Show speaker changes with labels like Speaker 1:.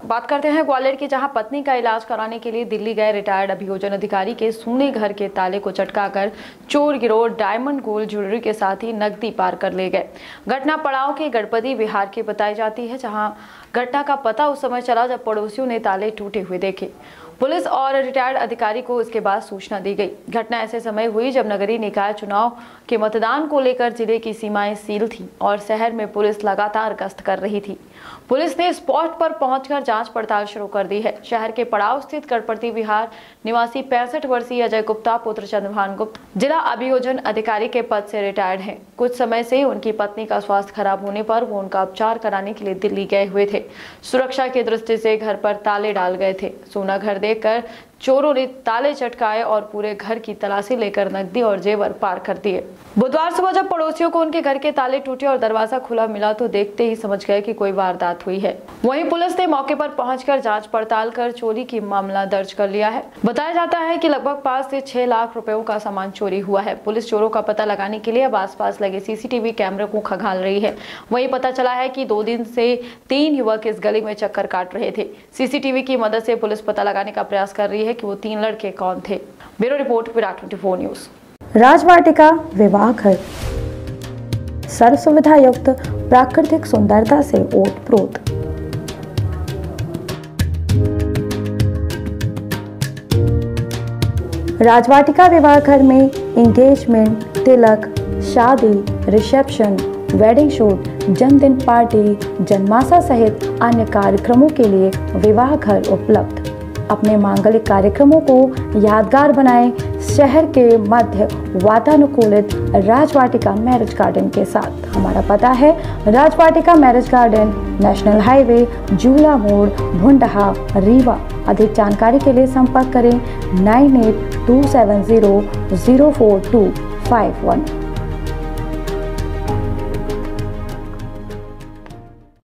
Speaker 1: बात करते हैं ग्वालियर की, जहां पत्नी का इलाज कराने के लिए दिल्ली गए रिटायर्ड अभियोजन अधिकारी के सोने घर के ताले को चटकाकर चोर गिरोह डायमंड गोल्ड ज्वेलरी के साथ ही नकदी पार कर ले गए। घटना पड़ाव के गणपति विहार की बताई जाती है, जहां घटना का पता उस समय चला जब पड़ोसियों ने ताले टूटे हुए देखे। पुलिस और रिटायर्ड अधिकारी को इसके बाद सूचना दी गई। घटना ऐसे समय हुई जब नगरीय निकाय चुनाव के मतदान को लेकर जिले की सीमाएं सील थी और शहर में पुलिस लगातार गश्त कर रही थी। पुलिस ने स्पॉट पर पहुंचकर जांच पड़ताल शुरू कर दी है। शहर के पड़ाव स्थित गणपति विहार निवासी 65 वर्षीय अजय गुप्ता पुत्र चंद्रभान गुप्ता जिला अभियोजन अधिकारी के पद से रिटायर्ड हैं। कुछ समय से उनकी पत्नी का स्वास्थ्य खराब होने पर वो उनका उपचार कराने के लिए दिल्ली गए हुए थे। सुरक्षा की दृष्टि से घर पर ताले डाल गए थे। सोना घर देखकर चोरों ने ताले चटकाए और पूरे घर की तलाशी लेकर नकदी और जेवर पार कर दिए। बुधवार सुबह जब पड़ोसियों को उनके घर के ताले टूटे और दरवाजा खुला मिला तो देखते ही समझ गए कि कोई वारदात हुई है। वहीं पुलिस ने मौके पर पहुंचकर जांच पड़ताल कर चोरी की मामला दर्ज कर लिया है। बताया जाता है कि लगभग 5 से 6 लाख रुपयों का सामान चोरी हुआ है। पुलिस चोरों का पता लगाने के लिए अब आसपास लगे सीसीटीवी कैमरे को खंगाल रही है। वहीं पता चला है कि 2 दिन से 3 युवक इस गली में चक्कर काट रहे थे। सीसीटीवी की मदद से पुलिस पता लगाने का प्रयास कर रही है कि वो 3 लड़के कौन थे। Bureau report, Virat 24 news.
Speaker 2: Rajvatika विवाह घर सर्व सुविधा युक्त प्राकृतिक सुंदरता से ओतप्रोत। राजवाटिका विवाह घर में एंगेजमेंट, तिलक, शादी, रिसेप्शन, वेडिंग शूट, जन्मदिन पार्टी, जन्माशा सहित अन्य कार्यक्रमों के लिए विवाह घर उपलब्ध। अपने मांगलिक कार्यक्रमों को यादगार बनाएं शहर के मध्य वातानुकूलित राजवाटिका मैरिज गार्डन के साथ। हमारा पता है Rajvatika marriage garden, national highway, जूला मोड़, भुंडहा, रीवा। अधिक जानकारी के लिए संपर्क करें 9827004251।